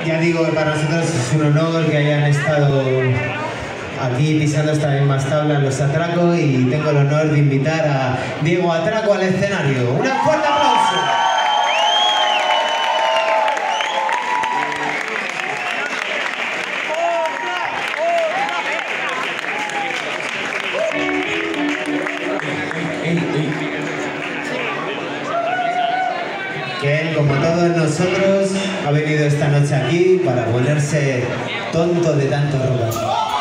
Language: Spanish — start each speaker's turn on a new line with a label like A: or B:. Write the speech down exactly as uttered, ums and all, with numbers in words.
A: ya digo que para nosotros es un honor que hayan estado aquí pisando estas mismas tablas los Atraco, y tengo el honor de invitar a Diego Atraco al escenario. ¡Un fuerte aplauso! Que él, como todos nosotros, ha venido esta noche aquí para ponerse tonto de tanto robar.